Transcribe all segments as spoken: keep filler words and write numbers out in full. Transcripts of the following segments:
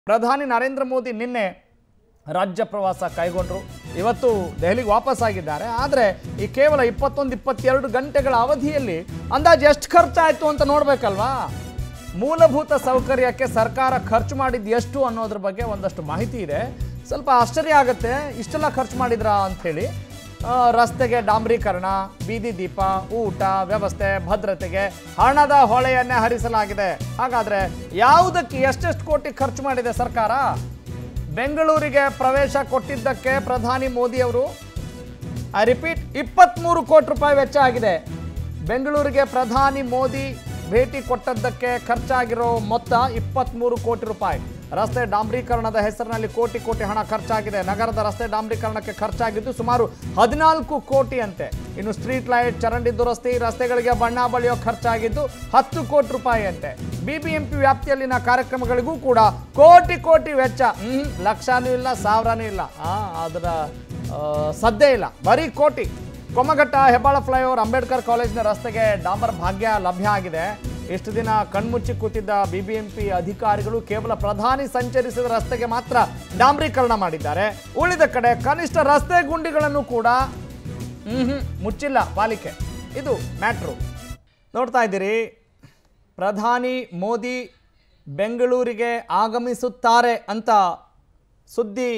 ಪ್ರಧಾನಿ ನರೇಂದ್ರ ಮೋದಿ ನಿನ್ನೆ ರಾಜ್ಯ ಪ್ರವಾಸ ಕೈಗೊಂಡರು. ಇವತ್ತು ದೆಹಲಿಗೆ ವಾಪಸ್ ಆಗಿದ್ದಾರೆ. ಆದರೆ ಈ ಕೇವಲ ಇಪ್ಪತ್ತೊಂದು ಇಪ್ಪತ್ತೆರಡು ಗಂಟೆಗಳ ಅವಧಿಯಲ್ಲಿ ಅಂದಾಜು ಎಷ್ಟು ಖರ್ಚಾಯಿತು ಅಂತ ನೋಡಬೇಕಲ್ವಾ. ಮೂಲಭೂತ ಸೌಕರ್ಯಕ್ಕೆ ಸರ್ಕಾರ ಖರ್ಚು ಮಾಡಿದ್ದು ಎಷ್ಟು ಅನ್ನೋದ್ರ ಬಗ್ಗೆ ಒಂದಷ್ಟು ಮಾಹಿತಿ ಇದೆ. ಸ್ವಲ್ಪ ಆಶ್ಚರ್ಯ ಆಗುತ್ತೆ, ಇಷ್ಟೆಲ್ಲ ಖರ್ಚು ಮಾಡಿದ್ರಾ ಅಂಥೇಳಿ. ರಸ್ತೆಗೆ ಡಾಂಬರೀಕರಣ, ಬೀದಿ ದೀಪ, ಊಟ ವ್ಯವಸ್ಥೆ, ಭದ್ರತೆಗೆ ಹಣದ ಹೊಳೆಯನ್ನೇ ಹರಿಸಲಾಗಿದೆ. ಹಾಗಾದರೆ ಯಾವುದಕ್ಕೆ ಎಷ್ಟೆಷ್ಟು ಕೋಟಿ ಖರ್ಚು ಮಾಡಿದೆ ಸರ್ಕಾರ? ಬೆಂಗಳೂರಿಗೆ ಪ್ರವೇಶ ಕೊಟ್ಟಿದ್ದಕ್ಕೆ ಪ್ರಧಾನಿ ಮೋದಿ ಅವರು ಐ ರಿಪೀಟ್ ಇಪ್ಪತ್ತ್ಮೂರು ಕೋಟಿ ರೂಪಾಯಿ ವೆಚ್ಚ ಆಗಿದೆ. ಬೆಂಗಳೂರಿಗೆ ಪ್ರಧಾನಿ ಮೋದಿ ಭೇಟಿ ಕೊಟ್ಟದ್ದಕ್ಕೆ ಖರ್ಚಾಗಿರೋ ಮೊತ್ತ ಇಪ್ಪತ್ತ್ಮೂರು ಕೋಟಿ ರೂಪಾಯಿ. ರಸ್ತೆ ಡಾಂಬರೀಕರಣದ ಹೆಸರಿನಲ್ಲಿ ಕೋಟಿ ಕೋಟಿ ಹಣ ಖರ್ಚಾಗಿದೆ. ನಗರದ ರಸ್ತೆ ಡಾಂಬರೀಕರಣಕ್ಕೆ ಖರ್ಚಾಗಿದ್ದು ಸುಮಾರು ಹದಿನಾಲ್ಕು ಕೋಟಿ ಅಂತೆ. ಇನ್ನು ಸ್ಟ್ರೀಟ್ ಲೈಟ್, ಚರಂಡಿ ದುರಸ್ತಿ, ರಸ್ತೆಗಳಿಗೆ ಬಣ್ಣ ಬಳಿಯೋ ಖರ್ಚಾಗಿದ್ದು ಹತ್ತು ಕೋಟಿ ರೂಪಾಯಿ ಅಂತೆ. ಬಿಬಿಎಂಪಿ ವ್ಯಾಪ್ತಿಯಲ್ಲಿನ ಕಾರ್ಯಕ್ರಮಗಳಿಗೂ ಕೂಡ ಕೋಟಿ ಕೋಟಿ ವೆಚ್ಚ. ಹ್ಮ್ ಲಕ್ಷನೂ ಇಲ್ಲ, ಸಾವಿರನೂ ಇಲ್ಲ, ಆ ಅದರ ಸದ್ದೇ ಇಲ್ಲ, ಬರೀ ಕೋಟಿ. ಕೊಮ್ಮಘಟ್ಟ ಹೆಬ್ಬಾಳ ಫ್ಲೈಓವರ್, ಅಂಬೇಡ್ಕರ್ ಕಾಲೇಜಿನ ರಸ್ತೆಗೆ ಡಾಂಬರ್ ಭಾಗ್ಯ ಲಭ್ಯ ಆಗಿದೆ. ಇಷ್ಟು ದಿನ ಕಣ್ಮುಚ್ಚಿ ಕೂತಿದ್ದ ಬಿಬಿಎಂಪಿ ಅಧಿಕಾರಿಗಳು ಕೇವಲ ಪ್ರಧಾನಿ ಸಂಚರಿಸಿದ ರಸ್ತೆಗೆ ಮಾತ್ರ ಡಾಂಬರೀಕರಣ ಮಾಡಿದ್ದಾರೆ. ಉಳಿದ ಕಡೆ ಕನಿಷ್ಠ ರಸ್ತೆ ಗುಂಡಿಗಳನ್ನು ಕೂಡ ಹ್ಮ್ ಮುಚ್ಚಿಲ್ಲ ಪಾಲಿಕೆ. ಇದು ಮ್ಯಾಟ್ರು. ನೋಡ್ತಾ ಇದ್ದೀರಿ, ಪ್ರಧಾನಿ ಮೋದಿ ಬೆಂಗಳೂರಿಗೆ ಆಗಮಿಸುತ್ತಾರೆ ಅಂತ ಸುದ್ದಿ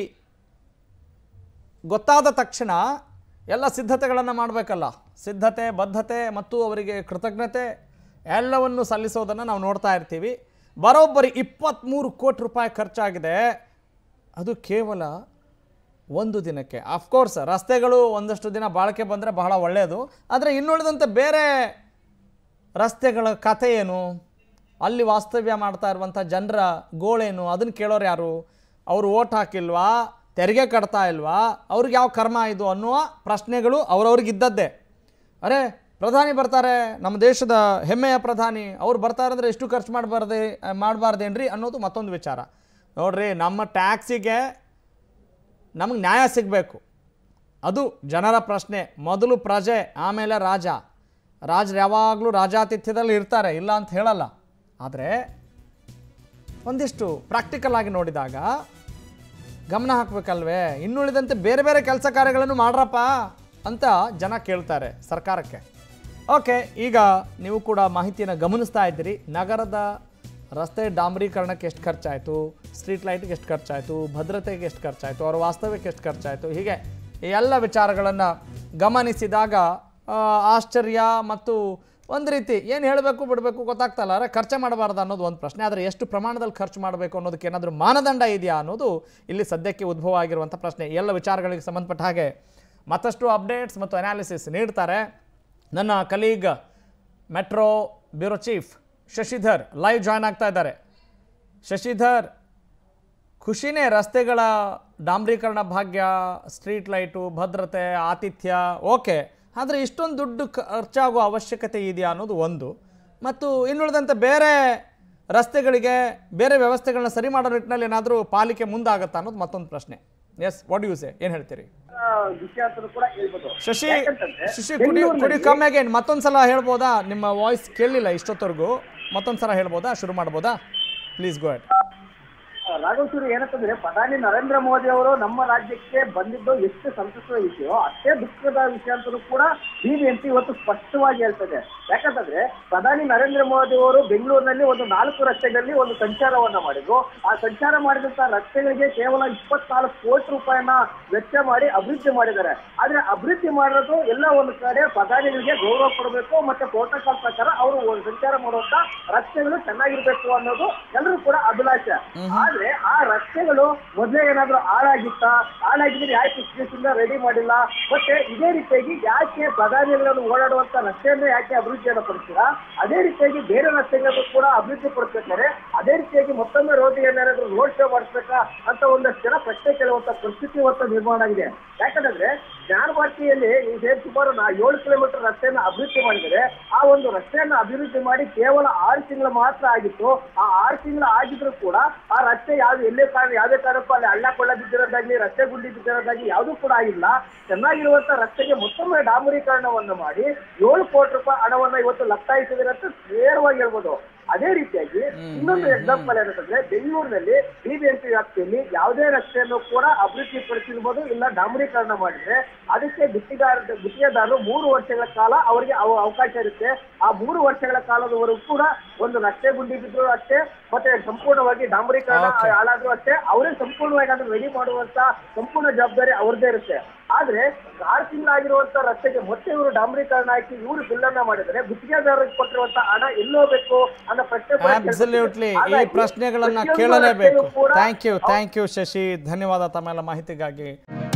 ಗೊತ್ತಾದ ತಕ್ಷಣ ಎಲ್ಲ ಸಿದ್ಧತೆಗಳನ್ನು ಮಾಡಬೇಕಲ್ಲ. ಸಿದ್ಧತೆ, ಬದ್ಧತೆ ಮತ್ತು ಅವರಿಗೆ ಕೃತಜ್ಞತೆ ಎಲ್ಲವನ್ನು ಸಲ್ಲಿಸೋದನ್ನು ನಾವು ನೋಡ್ತಾ ಇರ್ತೀವಿ. ಬರೋಬ್ಬರಿ ಇಪ್ಪತ್ತ್ಮೂರು ಕೋಟಿ ರೂಪಾಯಿ ಖರ್ಚಾಗಿದೆ. ಅದು ಕೇವಲ ಒಂದು ದಿನಕ್ಕೆ. ಅಫ್ಕೋರ್ಸ್ ರಸ್ತೆಗಳು ಒಂದಷ್ಟು ದಿನ ಬಾಳಿಕೆ ಬಂದರೆ ಬಹಳ ಒಳ್ಳೆಯದು. ಆದರೆ ಇನ್ನುಳಿದಂತೆ ಬೇರೆ ರಸ್ತೆಗಳ ಕಥೆ ಏನು, ಅಲ್ಲಿ ವಾಸ್ತವ್ಯ ಮಾಡ್ತಾ ಇರುವಂಥ ಜನರ ಗೋಳೇನು, ಅದನ್ನು ಕೇಳೋರು ಯಾರು? ಅವರು ಓಟ್ ಹಾಕಿಲ್ವಾ, ತೆರಿಗೆ ಕಟ್ತಾ ಇಲ್ವಾ, ಅವ್ರಿಗೆ ಯಾವ ಕರ್ಮ ಇದು ಅನ್ನುವ ಪ್ರಶ್ನೆಗಳು ಅವ್ರವ್ರಿಗಿದ್ದದ್ದೇ. ಅರೆ ಪ್ರಧಾನಿ ಬರ್ತಾರೆ, ನಮ್ಮ ದೇಶದ ಹೆಮ್ಮೆಯ ಪ್ರಧಾನಿ, ಅವ್ರು ಬರ್ತಾರೆ ಅಂದರೆ ಎಷ್ಟು ಖರ್ಚು ಮಾಡಬಾರ್ದೆ ಮಾಡಬಾರ್ದೇನ್ರಿ ಅನ್ನೋದು ಮತ್ತೊಂದು ವಿಚಾರ. ನೋಡ್ರಿ, ನಮ್ಮ ಟ್ಯಾಕ್ಸಿಗೆ ನಮಗೆ ನ್ಯಾಯ ಸಿಗಬೇಕು, ಅದು ಜನರ ಪ್ರಶ್ನೆ. ಮೊದಲು ಪ್ರಜೆ, ಆಮೇಲೆ ರಾಜ. ರಾಜರು ಯಾವಾಗಲೂ ರಾಜಾತಿಥ್ಯದಲ್ಲಿ ಇರ್ತಾರೆ, ಇಲ್ಲ ಅಂತ ಹೇಳಲ್ಲ. ಆದರೆ ಒಂದಿಷ್ಟು ಪ್ರಾಕ್ಟಿಕಲ್ ಆಗಿ ನೋಡಿದಾಗ ಗಮನ ಹಾಕಬೇಕಲ್ವೇ? ಇನ್ನುಳಿದಂತೆ ಬೇರೆ ಬೇರೆ ಕೆಲಸ ಕಾರ್ಯಗಳನ್ನು ಮಾಡ್ರಪ್ಪ ಅಂತ ಜನ ಕೇಳ್ತಾರೆ ಸರ್ಕಾರಕ್ಕೆ. ಓಕೆ, ಈಗ ನೀವು ಕೂಡ ಮಾಹಿತಿಯನ್ನು ಗಮನಿಸ್ತಾ ಇದ್ದೀರಿ. ನಗರದ ರಸ್ತೆ ಡಾಂಬರೀಕರಣಕ್ಕೆ ಎಷ್ಟು ಖರ್ಚಾಯಿತು, ಸ್ಟ್ರೀಟ್ ಲೈಟ್ಗೆ ಎಷ್ಟು ಖರ್ಚಾಯಿತು, ಭದ್ರತೆಗೆ ಎಷ್ಟು ಖರ್ಚಾಯಿತು, ಅವರ ವಾಸ್ತವ್ಯಕ್ಕೆ ಎಷ್ಟು ಖರ್ಚಾಯಿತು, ಹೀಗೆ ಎಲ್ಲ ವಿಚಾರಗಳನ್ನು ಗಮನಿಸಿದಾಗ ಆಶ್ಚರ್ಯ ಮತ್ತು ಒಂದು ರೀತಿ ಏನು ಹೇಳಬೇಕು ಬಿಡಬೇಕು ಗೊತ್ತಾಗ್ತಲ್ಲ. ಅರೆ ಖರ್ಚು ಮಾಡಬಾರ್ದು ಅನ್ನೋದು ಒಂದು ಪ್ರಶ್ನೆ. ಆದರೆ ಎಷ್ಟು ಪ್ರಮಾಣದಲ್ಲಿ ಖರ್ಚು ಮಾಡಬೇಕು ಅನ್ನೋದಕ್ಕೆ ಏನಾದರೂ ಮಾನದಂಡ ಇದೆಯಾ ಅನ್ನೋದು ಇಲ್ಲಿ ಸದ್ಯಕ್ಕೆ ಉದ್ಭವ ಆಗಿರುವಂಥ ಪ್ರಶ್ನೆ. ಎಲ್ಲ ವಿಚಾರಗಳಿಗೆ ಸಂಬಂಧಪಟ್ಟ ಹಾಗೆ ಮತ್ತಷ್ಟು ಅಪ್ಡೇಟ್ಸ್ ಮತ್ತು ಅನಾಲಿಸಿಸ್ ನೀಡ್ತಾರೆ ನನ್ನ colleague metro bureau chief Shashidhar live join ಆಗ್ತಾ ಇದ್ದಾರೆ. ಶಶಿಧರ್, ಖುಷಿನೇ ರಸ್ತೆಗಳ ಡಾಂಬರೀಕರಣ ಭಾಗ್ಯ, ಸ್ಟ್ರೀಟ್ ಲೈಟು, ಭದ್ರತೆ, ಆತಿಥ್ಯ, ಓಕೆ. ಆದರೆ ಇಷ್ಟೊಂದು ದುಡ್ಡು ಖರ್ಚಾಗುವ ಅವಶ್ಯಕತೆ ಇದೆಯಾ ಅನ್ನೋದು ಒಂದು. ಮತ್ತು ಇನ್ನುಳಿದಂತೆ ಬೇರೆ ರಸ್ತೆಗಳಿಗೆ ಬೇರೆ ವ್ಯವಸ್ಥೆಗಳನ್ನ ಸರಿ ಮಾಡೋ ನಿಟ್ಟಿನಲ್ಲಿ ಏನಾದರೂ ಪಾಲಿಕೆ ಮುಂದಾಗತ್ತಾ ಅನ್ನೋದು ಮತ್ತೊಂದು ಪ್ರಶ್ನೆ. ಎಸ್, ವಾಟ್ ಯು ಸೇ, ಏನು ಹೇಳ್ತೀರಿ? ಶಶಿ ಶಶಿ ಕುಡಿ ಕುಡಿ ಕಮ್ಮಿ ಅಗೇನ್ ಮತ್ತೊಂದ್ಸಲ ಹೇಳ್ಬೋದಾ? ನಿಮ್ಮ ವಾಯ್ಸ್ ಕೇಳಲಿಲ್ಲ ಇಷ್ಟೊತ್ತವರೆಗೂ, ಮತ್ತೊಂದ್ಸಲ ಹೇಳ್ಬೋದಾ? ಶುರು ಮಾಡ್ಬೋದಾ? Please go ahead. ರಾಘವೇಶ್ವರಿ, ಏನಂತಂದ್ರೆ ಪ್ರಧಾನಿ ನರೇಂದ್ರ ಮೋದಿ ಅವರು ನಮ್ಮ ರಾಜ್ಯಕ್ಕೆ ಬಂದಿದ್ದು ಎಷ್ಟು ಸಂತಸದ ವಿಷಯವೋ ಅಷ್ಟೇ ದುಃಖದ ವಿಷಯ ಅಂತಲೂ ಕೂಡ ಬಿಬಿಎಂಪಿ ಇವತ್ತು ಸ್ಪಷ್ಟವಾಗಿ ಹೇಳ್ತದೆ. ಯಾಕಂತಂದ್ರೆ ಪ್ರಧಾನಿ ನರೇಂದ್ರ ಮೋದಿ ಅವರು ಬೆಂಗಳೂರಿನಲ್ಲಿ ಒಂದು ನಾಲ್ಕು ರಸ್ತೆಗಳಲ್ಲಿ ಒಂದು ಸಂಚಾರವನ್ನ ಮಾಡಿದ್ರು. ಆ ಸಂಚಾರ ಮಾಡಿದಂತ ರಸ್ತೆಗಳಿಗೆ ಕೇವಲ ಇಪ್ಪತ್ನಾಲ್ಕು ಕೋಟಿ ರೂಪಾಯಿನ ವೆಚ್ಚ ಮಾಡಿ ಅಭಿವೃದ್ಧಿ ಮಾಡಿದ್ದಾರೆ. ಆದ್ರೆ ಅಭಿವೃದ್ಧಿ ಮಾಡಿರೋದು ಎಲ್ಲ ಒಂದು ಕಡೆ ಪ್ರಧಾನಿಗಳಿಗೆ ಗೌರವ ಕೊಡಬೇಕು, ಮತ್ತೆ ಪ್ರೋಟೋಕಾಲ್ ಪ್ರಕಾರ ಅವರು ಸಂಚಾರ ಮಾಡುವಂತ ರಸ್ತೆಗಳು ಚೆನ್ನಾಗಿರ್ಬೇಕು ಅನ್ನೋದು ಎಲ್ಲರೂ ಕೂಡ ಅಭಿಲಾಷೆ. ಆದ್ರೆ ಆ ರಸ್ತೆಗಳು ಮೊದಲೇ ಏನಾದ್ರು ಹಾಳಾಗಿತ್ತ, ಹಾಳಾಗಿದ್ರೆ ಯಾಕೆ ಇಷ್ಟು ರೆಡಿ ಮಾಡಿಲ್ಲ, ಮತ್ತೆ ಇದೇ ರೀತಿಯಾಗಿ ಯಾಕೆ ಪ್ರಧಾನಿಗಳನ್ನು ಓಡಾಡುವಂತ ರಸ್ತೆಯನ್ನೇ ಯಾಕೆ ಅಭಿವೃದ್ಧಿಯನ್ನು ಪಡಿಸ್ತೀರಾ? ಅದೇ ರೀತಿಯಾಗಿ ಬೇರೆ ರಸ್ತೆಗಳನ್ನು ಕೂಡ ಅಭಿವೃದ್ಧಿ ಪಡಿಸ್ಬೇಕಾದ್ರೆ ಅದೇ ರೀತಿಯಾಗಿ ಮತ್ತೊಮ್ಮೆ ರೋಡಿಯನ್ನಾದ್ರೂ ರೋಡ್ ಶೋ ಮಾಡಿಸ್ಬೇಕಾ ಅಂತ ಒಂದಷ್ಟು ಜನ ಪ್ರಶ್ನೆ ಕೇಳುವಂತ ಪರಿಸ್ಥಿತಿ ಇವತ್ತು ನಿರ್ಮಾಣ ಆಗಿದೆ. ಯಾಕಂದ್ರೆ ಜ್ಞಾನಭಾರತಿಯಲ್ಲಿ ಈಗ ಸುಮಾರು ನಾ ಏಳು ಕಿಲೋಮೀಟರ್ ರಸ್ತೆಯನ್ನು ಅಭಿವೃದ್ಧಿ ಮಾಡಿದರೆ ಆ ಒಂದು ರಸ್ತೆಯನ್ನು ಅಭಿವೃದ್ಧಿ ಮಾಡಿ ಕೇವಲ ಆರು ತಿಂಗಳು ಮಾತ್ರ ಆಗಿತ್ತು. ಆ ಆರು ತಿಂಗಳು ಆಗಿದ್ರು ಕೂಡ ಆ ರಸ್ತೆ ಯಾವ್ದು ಎಲ್ಲೇ ಕಾರಣ ಯಾವುದೇ ಕಾರಣಕ್ಕೂ ಅಲ್ಲಿ ಹಳ್ಳ ಕೊಳ್ಳ ಬಿದ್ದಿರೋದಾಗ್ಲಿ, ರಸ್ತೆ ಗುಂಡಿ ಬಿದ್ದಿರೋದಾಗ್ಲಿ ಯಾವುದೂ ಕೂಡ ಆಗಿಲ್ಲ. ಚೆನ್ನಾಗಿರುವಂತ ರಸ್ತೆಗೆ ಮತ್ತೊಮ್ಮೆ ಡಾಂಬರೀಕರಣವನ್ನು ಮಾಡಿ ಏಳು ಕೋಟಿ ರೂಪಾಯಿ ಹಣವನ್ನ ಇವತ್ತು ಲಕ್ಷಾಯಿಸಿದ್ರೆ ಅಂತ ನೇರವಾಗಿ ಹೇಳ್ಬೋದು. ಅದೇ ರೀತಿಯಾಗಿ ಇನ್ನೊಂದು ಎಕ್ಸಾಂಪಲ್ ಏನಂತಂದ್ರೆ ಬೆಂಗಳೂರಿನಲ್ಲಿ ಬಿಬಿಎಂಪಿ ವ್ಯಾಪ್ತಿಯಲ್ಲಿ ಯಾವುದೇ ರಸ್ತೆಯನ್ನು ಕೂಡ ಅಭಿವೃದ್ಧಿ ಪಡಿಸಿರ್ಬೋದು ಇಲ್ಲ ಡಾಂಬರೀಕರಣ ಮಾಡಿದ್ರೆ ಅದಕ್ಕೆ ಗುತ್ತಿಗಾರ ಗುತ್ತಿಗೆದಾರರು ಮೂರು ವರ್ಷಗಳ ಕಾಲ ಅವರಿಗೆ ಅವಕಾಶ ಇರುತ್ತೆ. ಆ ಮೂರು ವರ್ಷಗಳ ಕಾಲದವರೆಗೂ ಕೂಡ ಒಂದು ರಸ್ತೆ ಗುಂಡಿ ಬಿದ್ರು ಅಷ್ಟೇ ಮತ್ತೆ ಸಂಪೂರ್ಣವಾಗಿ ಡಾಂಬರೀಕರಣ ಹಾಳಾದ್ರೂ ಅಷ್ಟೇ ಅವರೇ ಸಂಪೂರ್ಣವಾಗಿ ಅದನ್ನು ರೆಡಿ ಮಾಡುವಂತ ಸಂಪೂರ್ಣ ಜವಾಬ್ದಾರಿ ಅವ್ರದ್ದೇ ಇರುತ್ತೆ. ಆದ್ರೆ ಆರು ತಿಂಗಳಾಗಿರುವಂತ ರಸ್ತೆಗೆ ಮತ್ತೆ ಇವರು ಡಾಂಬರೀಕರಣ ಹಾಕಿ ಇವರು ಬಿಲ್ ಅನ್ನ ಮಾಡಿದರೆ ಗುತ್ತಿಗೆದಾರರಿಗೆ ಕೊಟ್ಟಿರುವಂತ ಹಣ ಎಲ್ಲಿ ಹೋಗ್ಬೇಕು ಅನ್ನೋ ಪ್ರಶ್ನೆ ಅಬ್ಸಲ್ಯೂಟ್ಲಿ ಈ ಪ್ರಶ್ನೆಗಳನ್ನ ಕೇಳಲೇಬೇಕು. Thank you thank you Shashi, ಧನ್ಯವಾದ ತಮ್ಮೆಲ್ಲ ಮಾಹಿತಿಗಾಗಿ.